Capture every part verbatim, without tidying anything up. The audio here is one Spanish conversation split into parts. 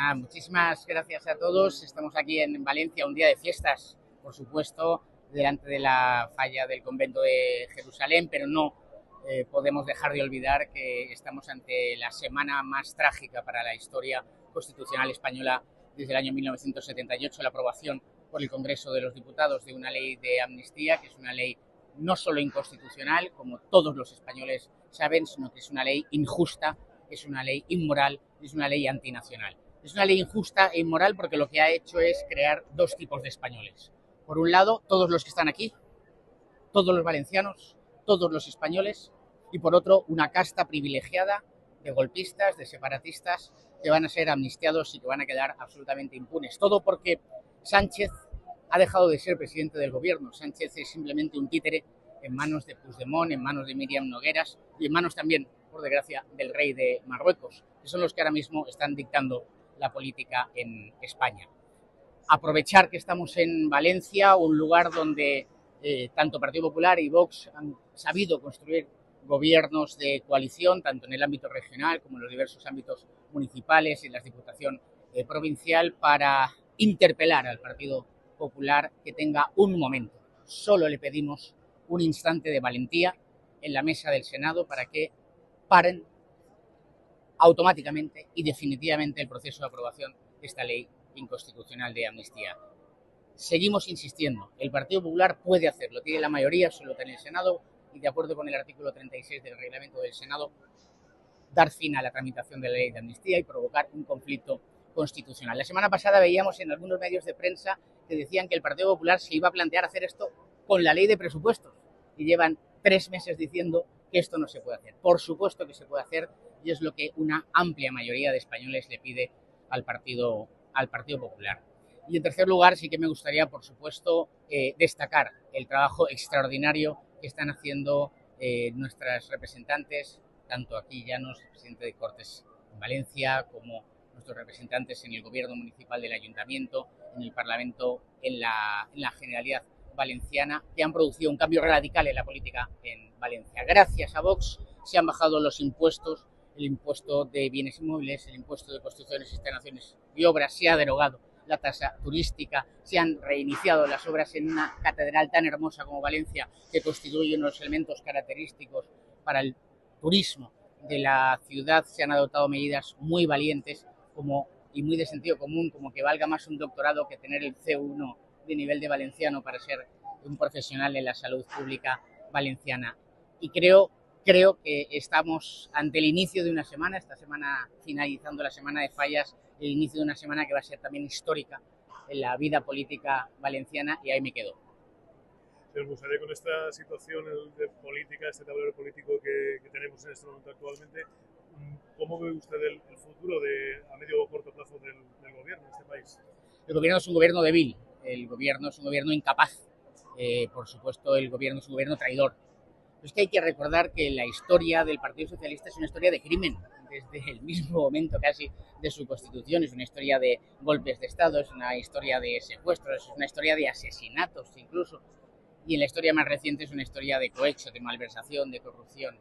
Nada, muchísimas gracias a todos. Estamos aquí en Valencia, un día de fiestas, por supuesto, delante de la falla del convento de Jerusalén, pero no eh, podemos dejar de olvidar que estamos ante la semana más trágica para la historia constitucional española desde el año mil novecientos setenta y ocho, la aprobación por el Congreso de los Diputados de una ley de amnistía, que es una ley no solo inconstitucional, como todos los españoles saben, sino que es una ley injusta, es una ley inmoral, es una ley antinacional. Es una ley injusta e inmoral porque lo que ha hecho es crear dos tipos de españoles. Por un lado, todos los que están aquí, todos los valencianos, todos los españoles, y por otro, una casta privilegiada de golpistas, de separatistas, que van a ser amnistiados y que van a quedar absolutamente impunes. Todo porque Sánchez ha dejado de ser presidente del gobierno. Sánchez es simplemente un títere en manos de Puigdemont, en manos de Míriam Nogueras y en manos también, por desgracia, del rey de Marruecos, que son los que ahora mismo están dictando la política en España. Aprovechar que estamos en Valencia, un lugar donde eh, tanto Partido Popular y Vox han sabido construir gobiernos de coalición, tanto en el ámbito regional como en los diversos ámbitos municipales y en la Diputación eh, provincial, para interpelar al Partido Popular que tenga un momento. Solo le pedimos un instante de valentía en la mesa del Senado para que paren automáticamente y definitivamente el proceso de aprobación de esta ley inconstitucional de amnistía. Seguimos insistiendo, el Partido Popular puede hacerlo, tiene la mayoría absoluta en el Senado y, de acuerdo con el artículo treinta y seis del reglamento del Senado, dar fin a la tramitación de la ley de amnistía y provocar un conflicto constitucional. La semana pasada veíamos en algunos medios de prensa que decían que el Partido Popular se iba a plantear hacer esto con la ley de presupuestos y llevan tres meses diciendo que esto no se puede hacer. Por supuesto que se puede hacer y es lo que una amplia mayoría de españoles le pide al Partido, al Partido Popular. Y en tercer lugar, sí que me gustaría, por supuesto, eh, destacar el trabajo extraordinario que están haciendo eh, nuestras representantes, tanto aquí Llanos, presidente de Cortes en Valencia, como nuestros representantes en el gobierno municipal del ayuntamiento, en el Parlamento, en la, en la Generalidad Valenciana, que han producido un cambio radical en la política en Valencia. Gracias a Vox se han bajado los impuestos, el impuesto de bienes inmuebles, el impuesto de construcciones, instalaciones y obras, se ha derogado la tasa turística, se han reiniciado las obras en una catedral tan hermosa como Valencia, que constituye uno de los elementos característicos para el turismo de la ciudad. Se han adoptado medidas muy valientes como, y muy de sentido común, como que valga más un doctorado que tener el C uno de nivel de valenciano para ser un profesional en la salud pública valenciana. Y creo, creo que estamos ante el inicio de una semana, esta semana finalizando la semana de fallas, el inicio de una semana que va a ser también histórica en la vida política valenciana, y ahí me quedo. ¿Os gustaría, con esta situación de política, este tablero político que, que tenemos en este momento actualmente, cómo ve usted el, el futuro de, a medio o corto plazo del, del gobierno en este país? El gobierno es un gobierno débil, el gobierno es un gobierno incapaz, eh, por supuesto el gobierno es un gobierno traidor. Es que hay que recordar que la historia del Partido Socialista es una historia de crimen, desde el mismo momento casi de su constitución. Es una historia de golpes de Estado, es una historia de secuestros, es una historia de asesinatos incluso. Y en la historia más reciente es una historia de cohecho, de malversación, de corrupción.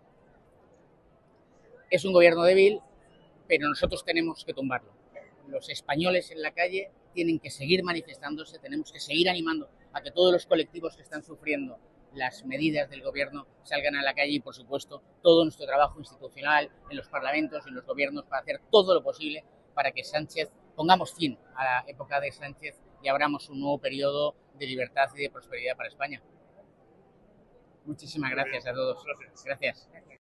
Es un gobierno débil, pero nosotros tenemos que tumbarlo. Los españoles en la calle tienen que seguir manifestándose, tenemos que seguir animando a que todos los colectivos que están sufriendo las medidas del gobierno salgan a la calle y, por supuesto, todo nuestro trabajo institucional en los parlamentos, en los gobiernos, para hacer todo lo posible para que Sánchez, pongamos fin a la época de Sánchez y abramos un nuevo periodo de libertad y de prosperidad para España. Muchísimas gracias a todos. Gracias. Gracias.